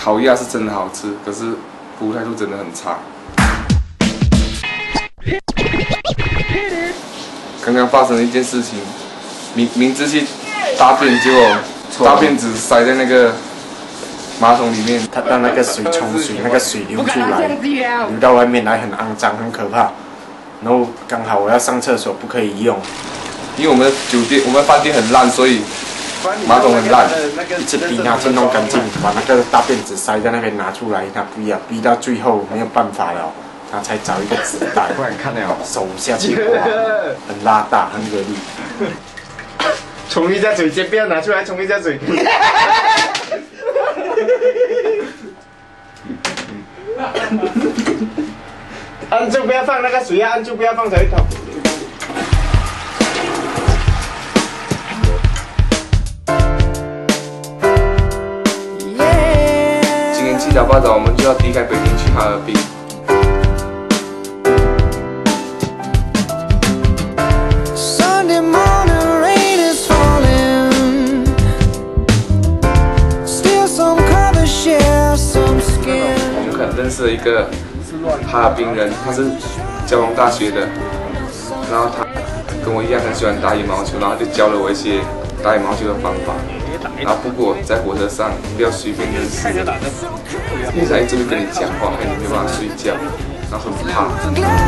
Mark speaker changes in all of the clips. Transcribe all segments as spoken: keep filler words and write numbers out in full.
Speaker 1: 烤鸭是真的好吃，可是服务态度真的很差。刚刚发生了一件事情，明明知去大便，结果大便只塞在那个马桶里面，
Speaker 2: 它让那个水冲水，那个水流出来，流到外面来很肮脏，很可怕。然后刚好我要上厕所，不可以用，
Speaker 1: 因为我们的酒店、我们饭店很烂，所以马桶很烂，
Speaker 2: 一直逼他去弄干净，把那个大便纸塞在那边拿出来，他逼啊逼到最后没有办法了，他才找一个纸袋，
Speaker 3: 不然看了
Speaker 2: 手下去刮，很拉大，很有力。
Speaker 3: 冲一下嘴，先不要拿出来，冲一下嘴。按住不要放那个水啊，按住不要放水桶。
Speaker 1: 今天七早八早我们就要离开北京去哈尔滨。我们可能认识了一个哈尔滨人，他是交通大学的，然后他跟我一样很喜欢打羽毛球，然后就教了我一些打羽毛球的方法。然后不过在火车上不要随便认识，因为他一直会跟你讲话，害你没办法睡觉，然后很怕。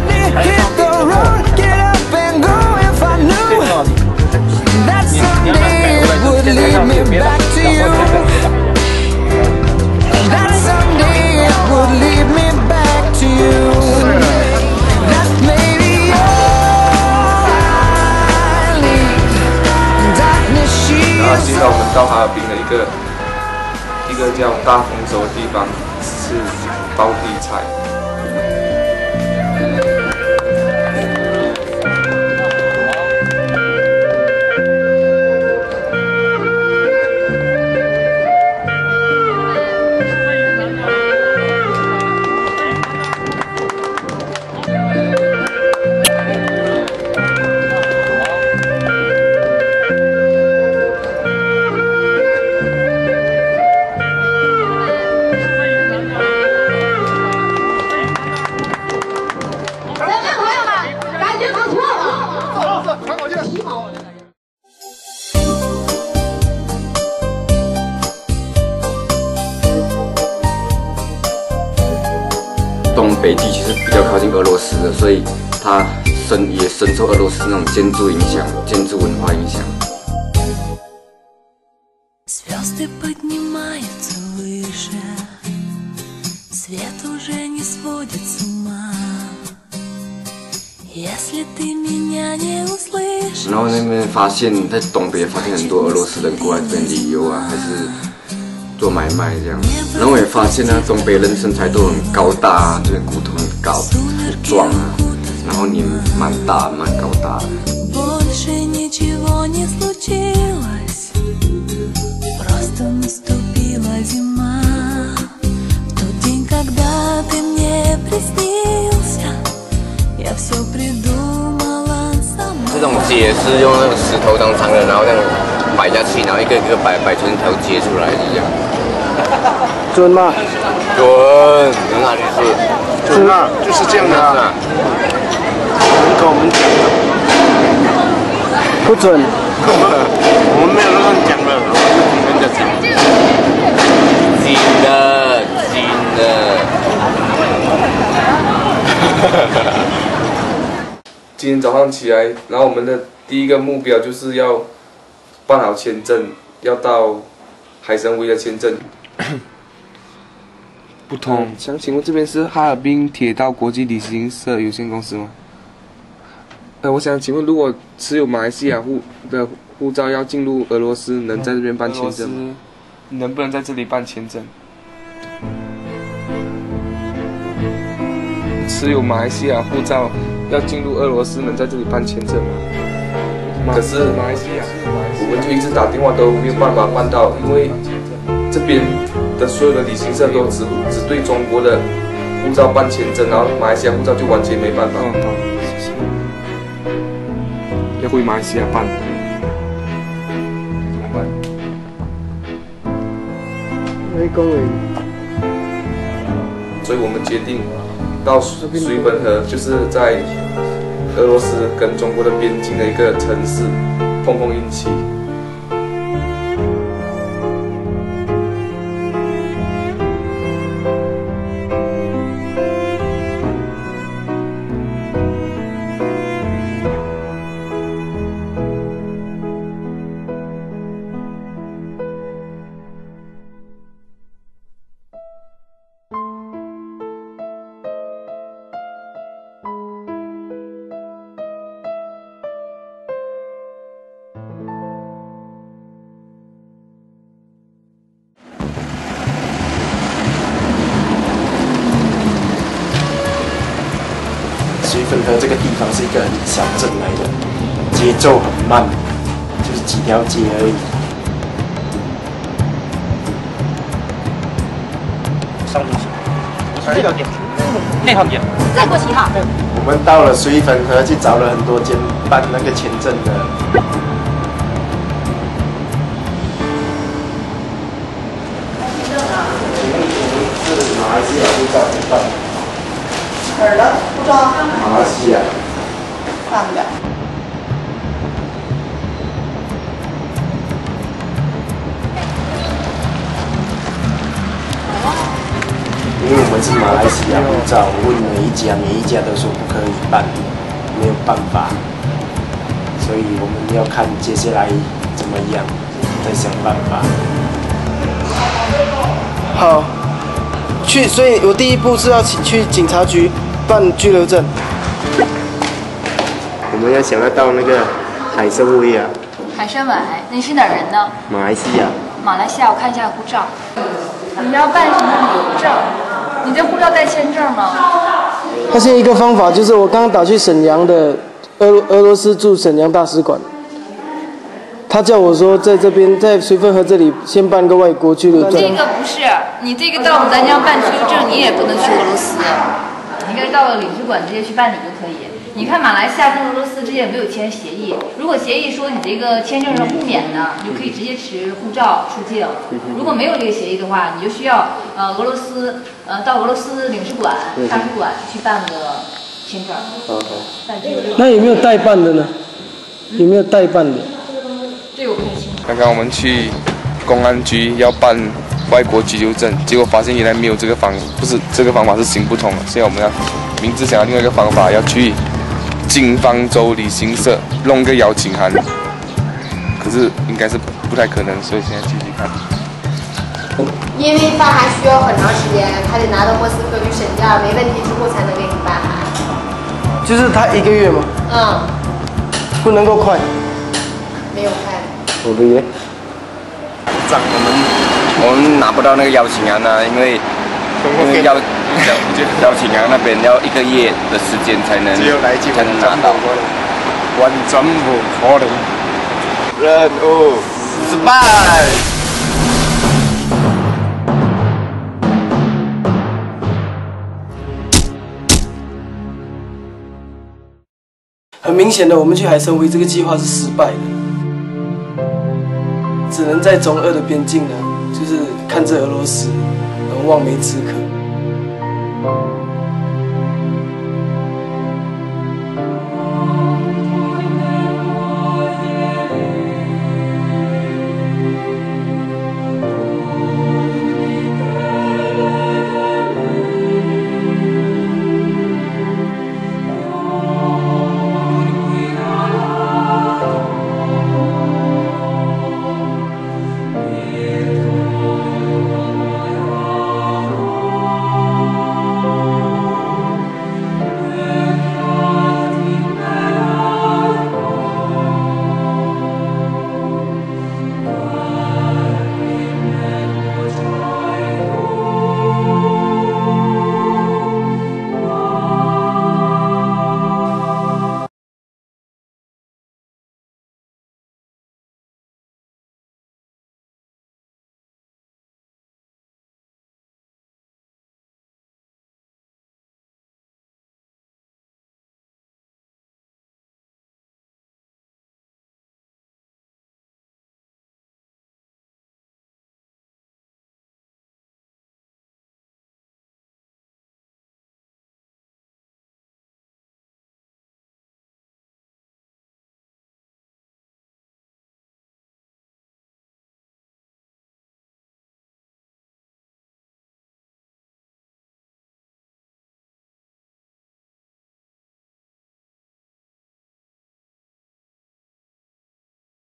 Speaker 1: 然后接着我们到哈尔滨的一个一个叫大丰收的地方，是包地菜。
Speaker 4: 东北地区是比较靠近俄罗斯的，所以它深也深受俄罗斯那种建筑影响、建筑文化影响。
Speaker 5: Звезды поднимаются выше, свет уже не сводит с ума. Если ты меня не услышишь，
Speaker 4: 然后那边发现，在东北发现很多俄罗斯人过来这边旅游啊，还是做买卖这样。然后我也发现呢，东北人身材都很高大啊，就是骨头很高、很壮啊，然后脸蛮大、蛮高大的。
Speaker 5: больше ничего не случилось, просто наступила зима. В тот день, когда ты мне приснился, я все придумала сама.
Speaker 6: 这种结是用那个石头当长的，然后这样摆下去，然后一个一个摆摆成一条结出来，是这样。
Speaker 3: 准吗？
Speaker 6: 准，有哪里是？
Speaker 3: 准啊，就是这样的啊。跟我们讲的。不准。我们没有乱讲的，真的讲。
Speaker 6: 真的，真的。
Speaker 1: 今天早上起来，然后我们的第一个目标就是要办好签证，要到海参崴的签证。不通，想请问这边是哈尔滨铁道国际旅行社有限公司吗？呃，我想请问，如果持有马来西亚护的护照要进入俄罗斯，能在这边办签证吗？能不能在这里办签证？持有马来西亚护照要进入俄罗斯，能在这里办签证吗？可是马来西亚，我们就一直打电话都没有办法办到，因为这边的所有的旅行社都只只对中国的护照办签证，然后马来西亚护照就完全没办法。嗯，好，谢谢。要回马来西亚办，怎么办？
Speaker 3: 那工人
Speaker 1: 所以我们决定到水本河，就是在俄罗斯跟中国的边境的一个城市碰碰运气。
Speaker 2: 水粉河这个地方是一个很小镇来的，节奏很慢，就是几条街而已。上路线，这条街，那条街，
Speaker 7: 再过七号。
Speaker 2: 我们到了水粉河，去找了很多间办那个签证的。是马来西亚护照办。
Speaker 8: 哪儿的护照？
Speaker 2: 马来西亚。
Speaker 8: 办不了。
Speaker 2: 因为我们是马来西亚护照，我问每一家，每一家都说不可以办，没有办法，所以我们要看接下来怎么样，再想办法。
Speaker 9: 好，去，所以我第一步是要去警察局办居留证。
Speaker 2: 我们要想要到那个海参崴啊。
Speaker 7: 海参崴，你是哪儿人呢？
Speaker 2: 马来西亚。
Speaker 7: 马来西亚，我看一下护照。你要办什么旅游证？你这护照带签证吗？
Speaker 9: 他现在一个方法就是我刚刚打去沈阳的俄俄罗斯驻沈阳大使馆，他叫我说在这边在水粉河这里先办个外国居留证。
Speaker 7: 这个不是，你这个到我们南疆办居留证，你也不能去俄罗斯，你应该到了领事馆直接去办理就可以。你看马来西亚跟俄罗斯之间没有签协议，如果协议说你这个签证是互免的，你就可以直接持护照出境；如果没有这个协议的话，你就需要呃俄罗斯呃到俄罗斯领事馆、大使馆去办个签证。办居留证。
Speaker 9: 那有没有代办的呢？有没有代办的？
Speaker 7: 这我不太清楚。
Speaker 1: 刚刚我们去公安局要办外国居留证，结果发现原来没有这个方，不是这个方法是行不通的。现在我们要明知想要另外一个方法，要去金方舟旅行社弄个邀请函，可是应该是不太可能，所以现在继续看。
Speaker 10: 因为办还需要很长时间，还得拿到莫斯科去审价，没问题之后才能给你办。
Speaker 9: 就是他一个月嘛。
Speaker 10: 嗯。
Speaker 9: 不能够快。
Speaker 10: 没有快。
Speaker 2: 我的耶。
Speaker 6: 账我们我们拿不到那个邀请函啊，因为因为邀邀请函那边要一个月的时间才能才能拿到。
Speaker 2: 完全不可能。
Speaker 6: 任务失败。
Speaker 9: 很明显的，我们去海参崴这个计划是失败的，只能在中俄的边境呢，就是看着俄罗斯，然后望梅止渴。